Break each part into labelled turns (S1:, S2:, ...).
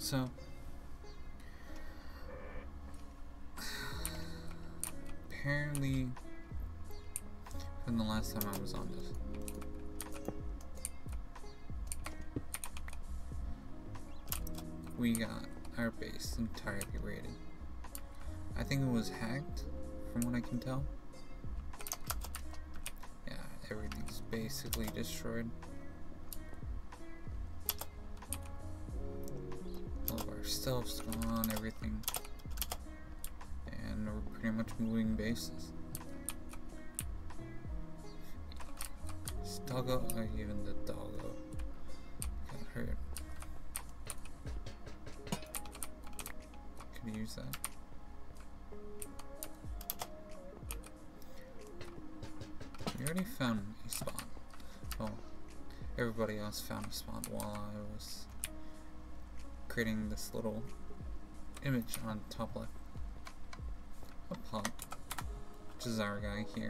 S1: So, apparently, from the last time I was on this, we got our base entirely raided. I think it was hacked, from what I can tell. Yeah, everything's basically destroyed. All of our stuff's gone, everything. And we're pretty much moving bases. Doggo, even the doggo got hurt. Could use that. We already found a spot. Oh, everybody else found a spot while I was creating this little image on top left. A pot, which is our guy here.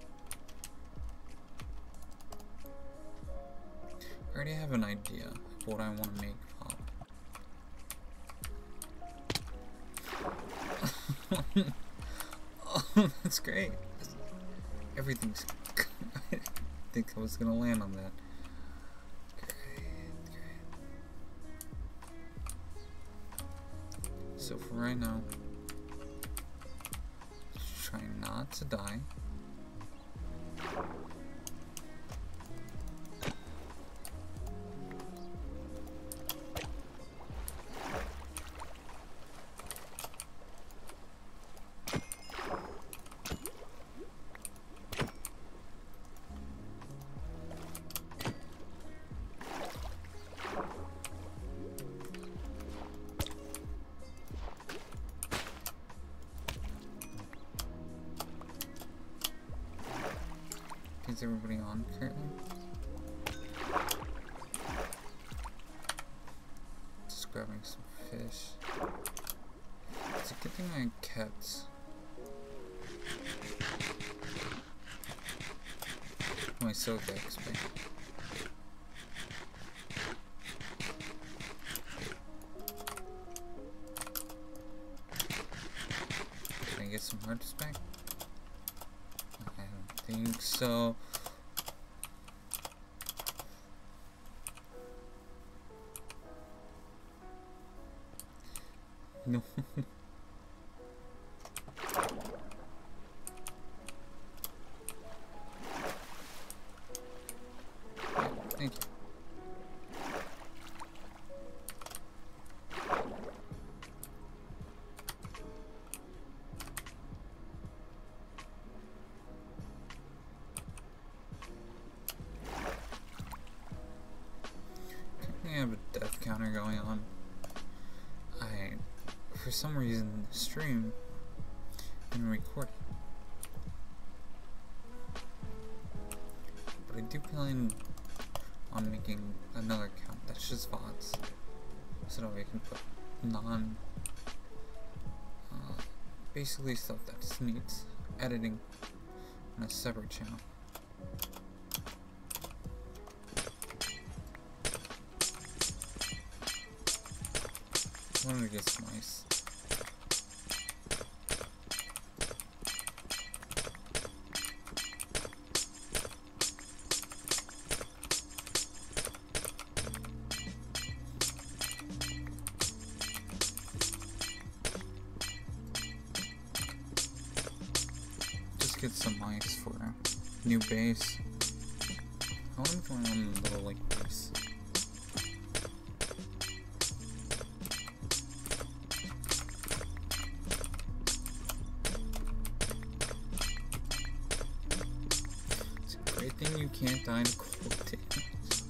S1: I already have an idea of what I want to make pop. Oh, that's great. Everything's... I didn't think I was going to land on that. Great. So for right now, try not to die. Is everybody on currently? Just grabbing some fish. It's a good thing I kept my Soka XP. Can I get some hearts back? I don't think so. No. Thank you. I have a death counter going on. For some reason, the stream and recording. But I do plan on making another account that's just VODs, so that way I can put basically stuff that just needs editing on a separate channel. I wanted to get some ice. Just get some ice for a new base. I want to go on a little like this. Great thing you can't die in cold damage.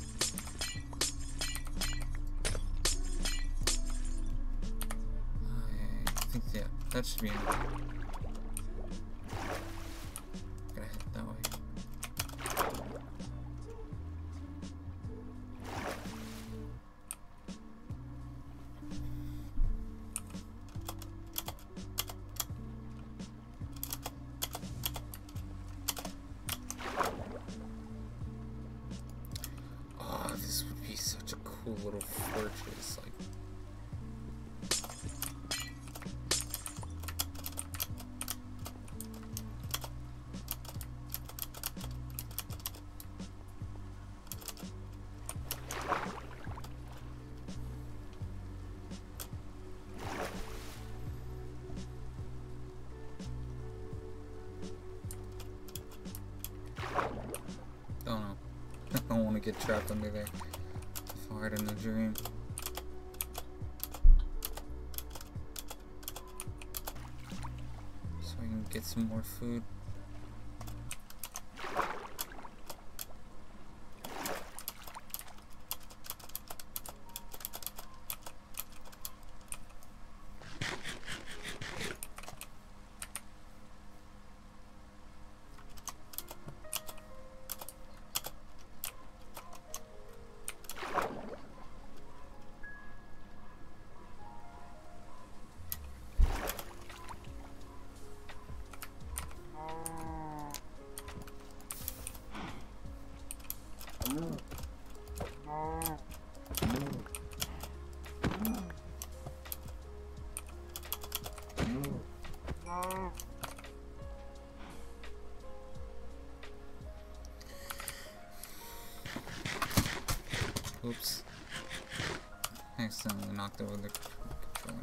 S1: I think, yeah, that should be enough. Gotta head that way. This would be such a cool little fortress, like get trapped under there. Hard in the dream. So I can get some more food. Oops. I accidentally knocked over the controller.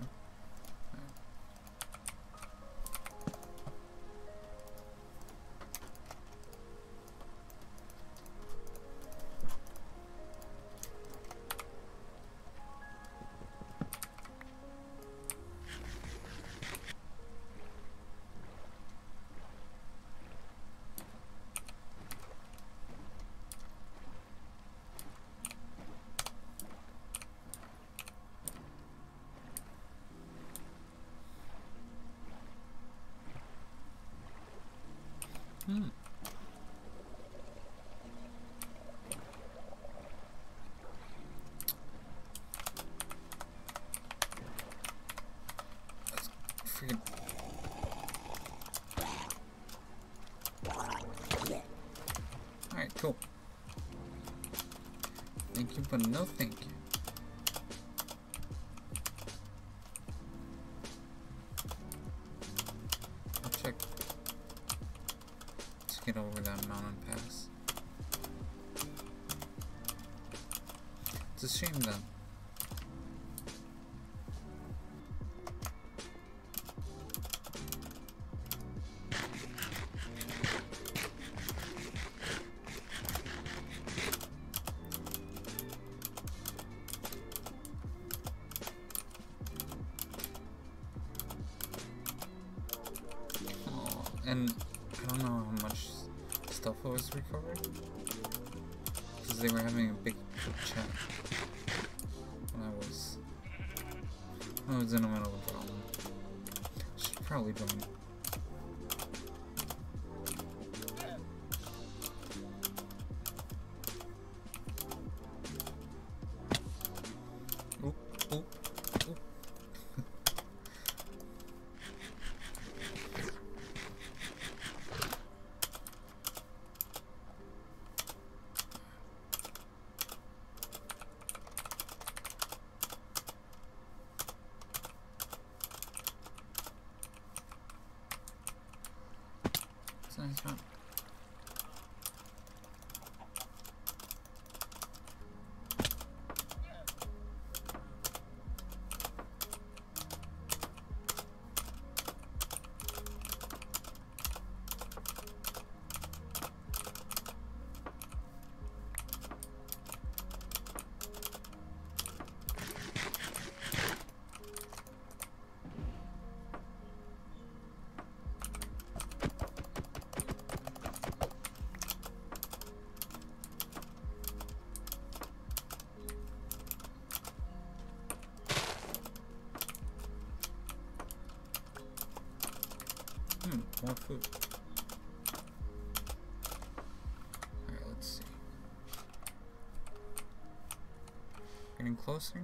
S1: Freaking. Alright, cool. Thank you, but no thank you. I'll check to get over that mountain pass. It's a shame then. And I don't know how much stuff was recovered, because they were having a big chat when I was in the middle of drama. Should probably join. Oop, oop, oop. Nice one. More food. Alright, let's see. Getting closer.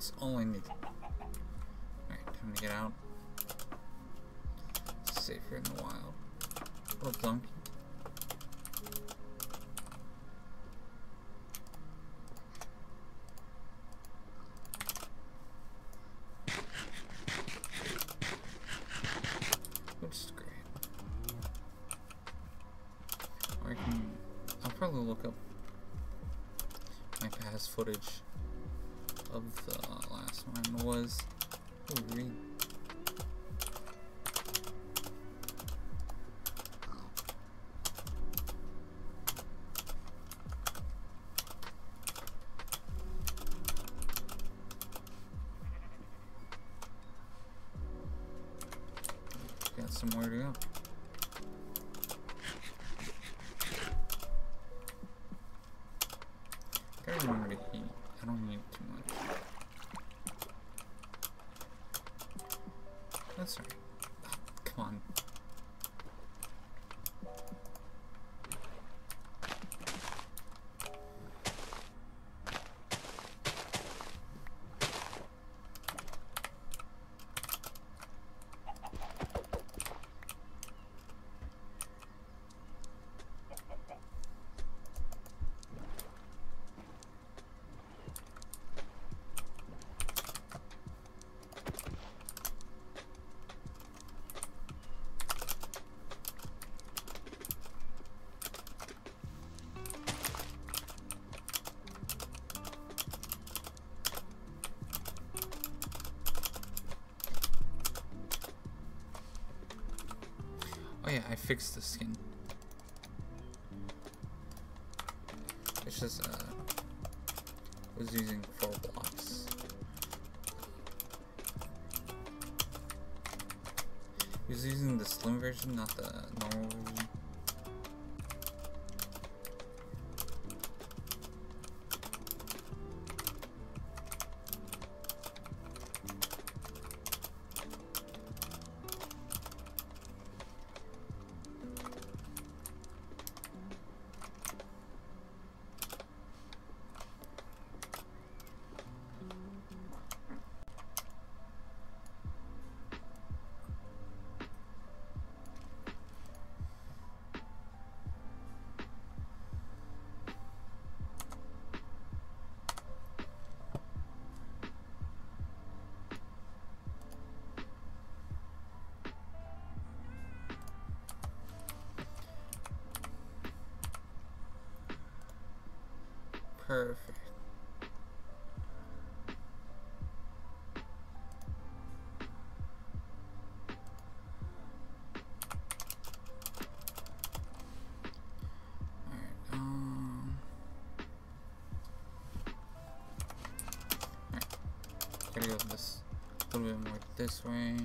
S1: That's all I need. Alright, time to get out. Safer in the wild. Little donkey. Which is great. Or I'll probably look up my past footage of the last one was. Oh, read. Got somewhere to go. Gotta remember to heat. I don't need too much. That's right. Oh, come on. Oh yeah, I fixed the skin. It's just was using 4 blocks. I was using the slim version, not the normal version. Perfect. Alright, gotta go this a little bit more this way.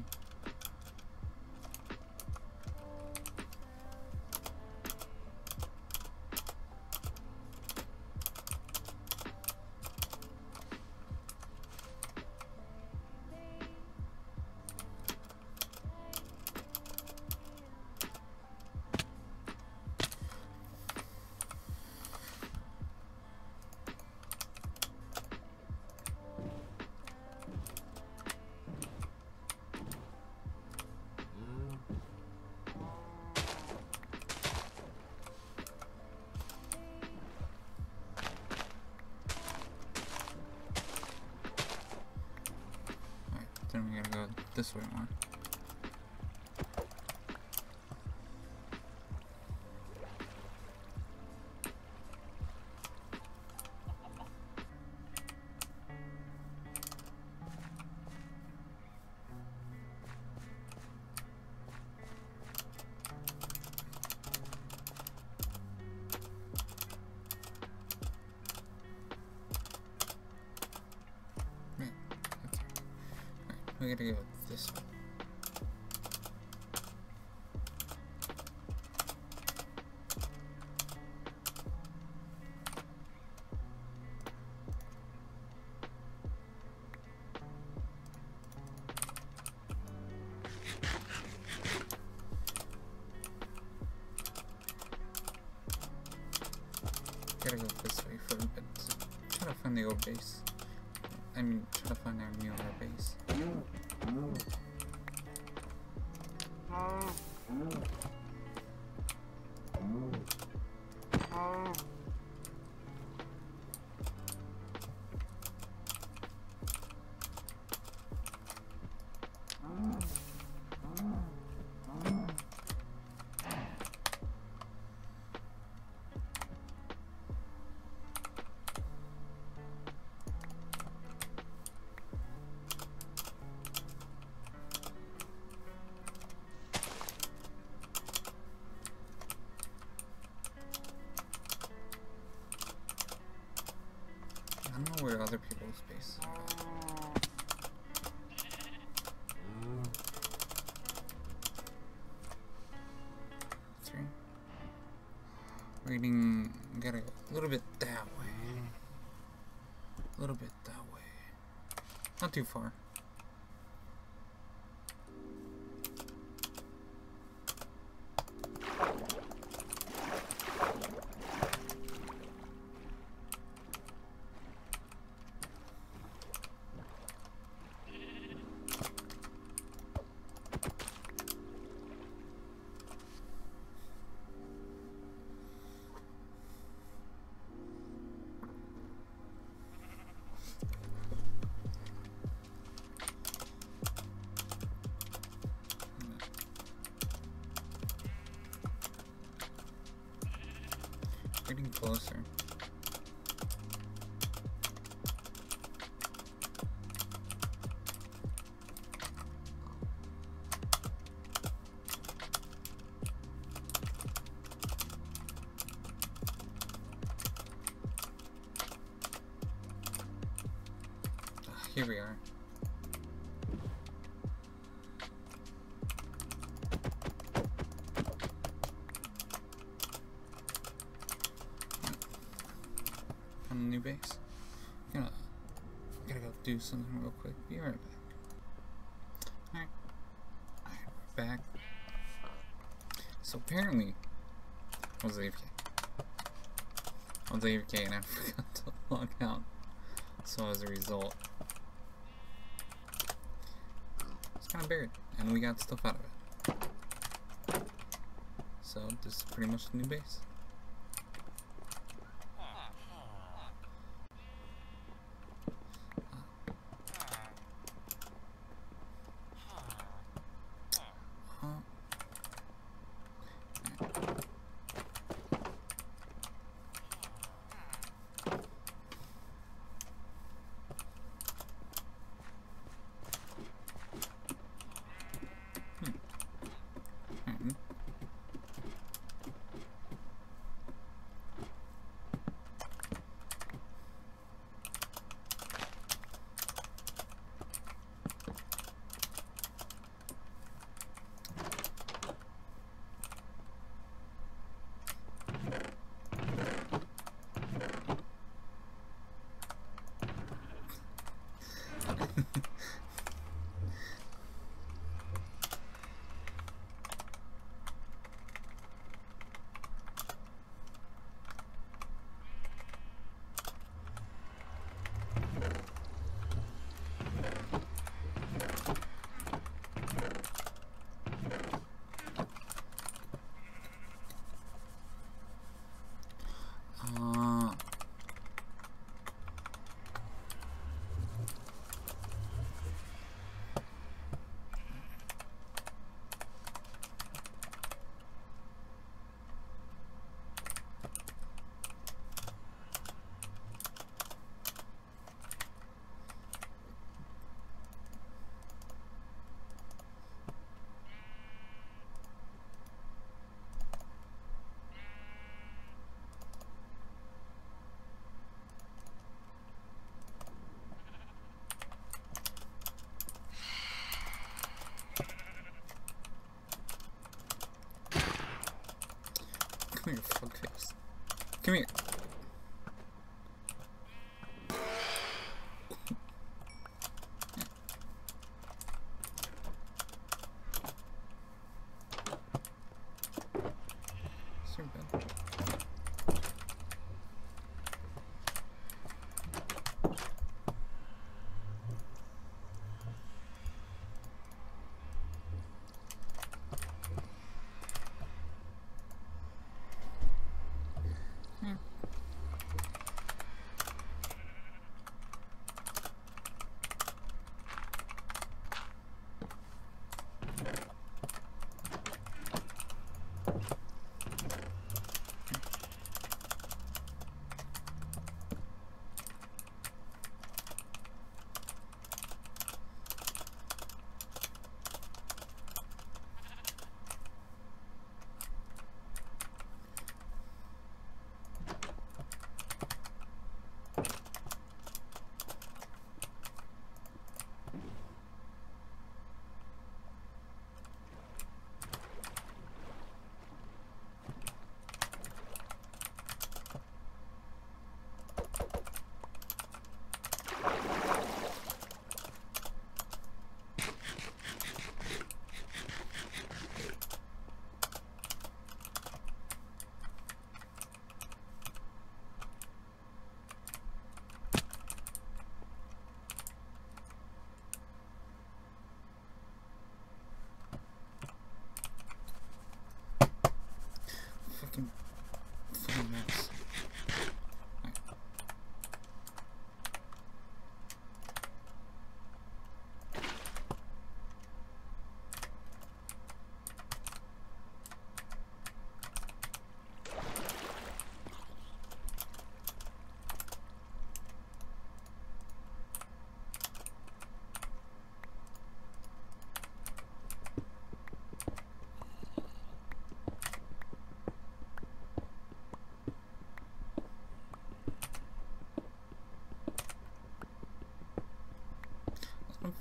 S1: Then we gotta go this way more. We gotta go this way. Gotta go this way for a bit. Try to find the old base. I mean, try to find our newer base. I don't know where other people's bases are at. Three. Reading, gotta go a little bit that way. A little bit that way. Not too far. Getting closer. Here we are. On a new base. Gotta go do something real quick. Be right back. Alright, we're back. So apparently, I was AFK. And I forgot to log out. So as a result, it's kind of buried, and we got stuff out of it. So this is pretty much the new base. Come here, fuckface. Come here.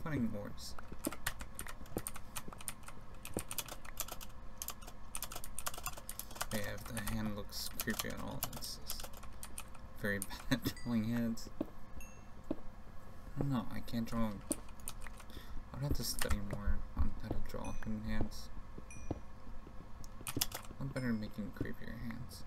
S1: finding ores. Yeah, if the hand looks creepy at all, it's just very bad at drawing heads. I don't know, I can't draw. I'd have to study more on how to draw hidden hands. I'm better at making creepier hands.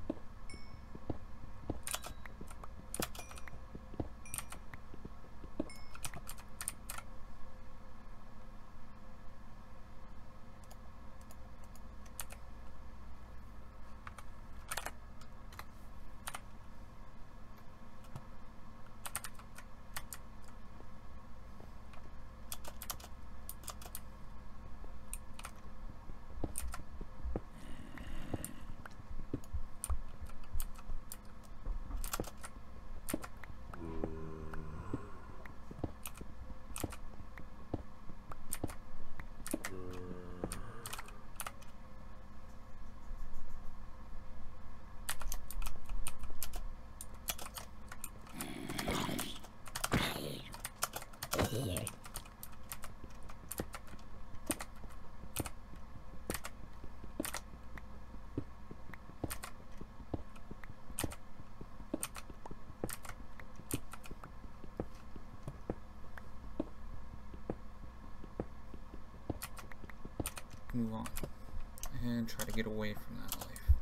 S1: Move on and try to get away from that life.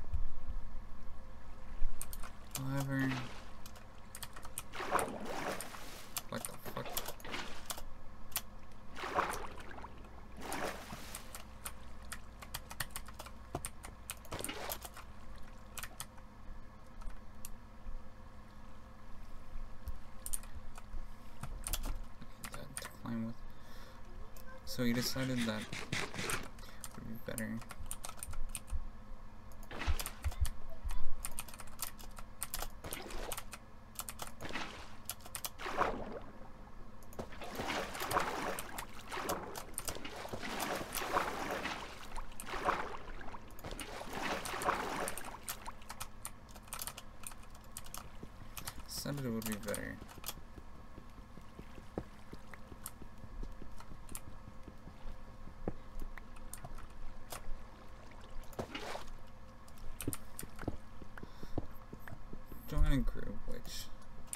S1: However, what the fuck? That to climb with. So he decided that better. Decided it would be better. Join a group which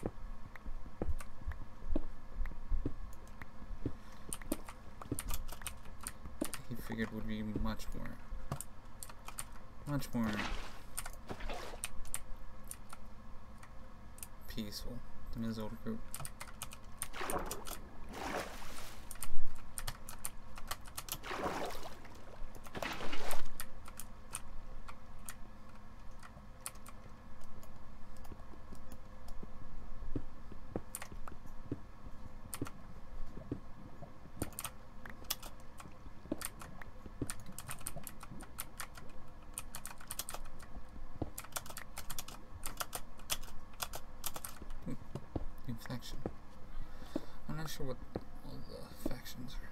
S1: he figured would be much more peaceful than his old group. Faction. I'm not sure what all the factions are.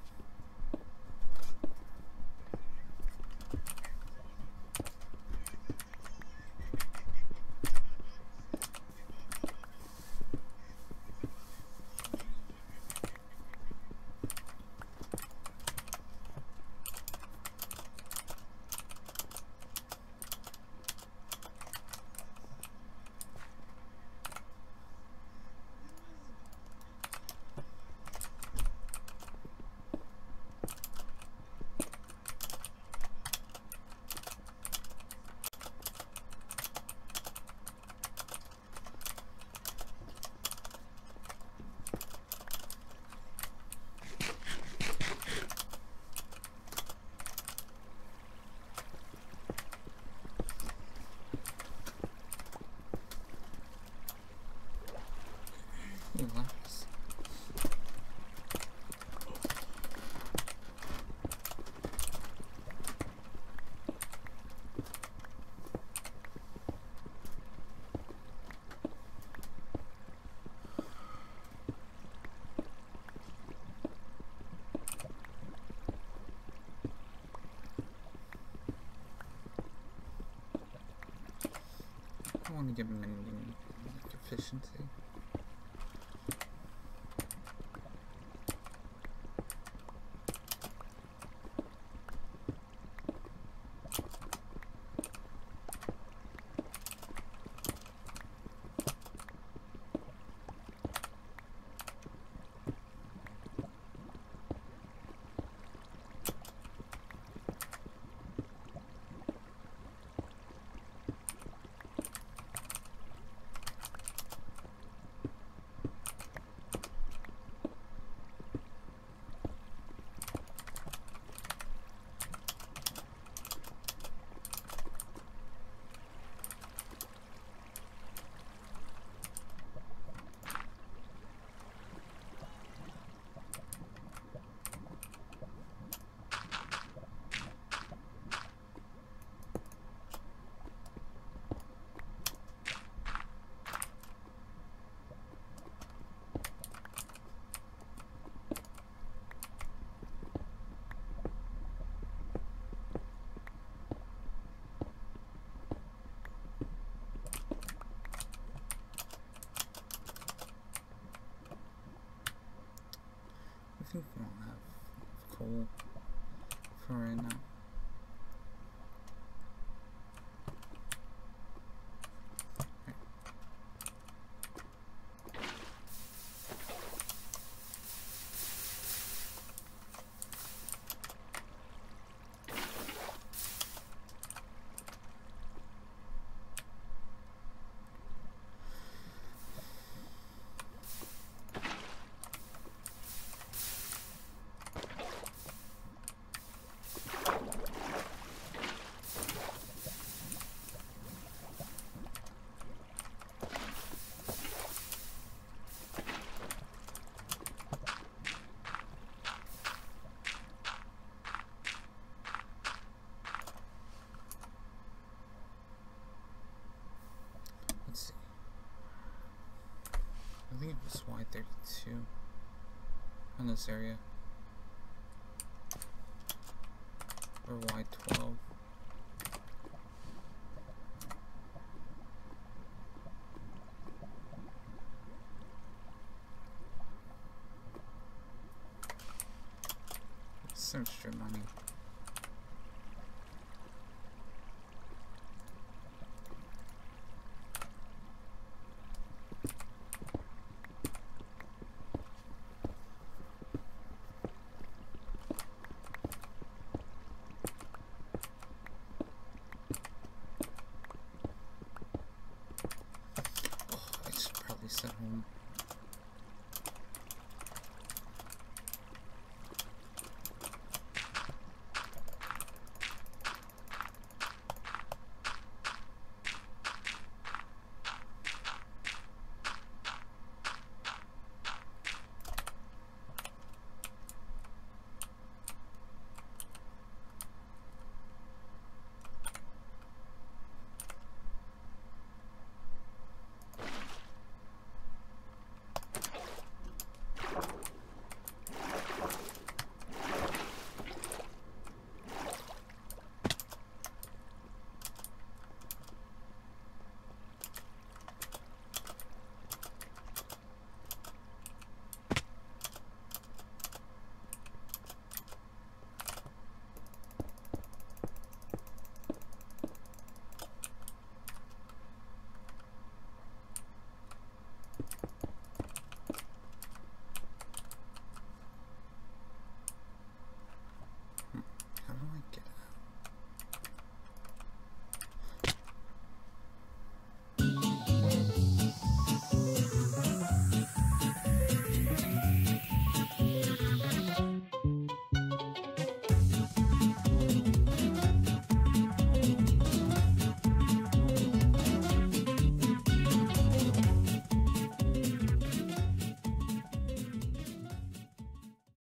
S1: Relax. I want to get mending efficiency. I think it was Y32 on this area. Or Y12. Search your money. I should probably set home.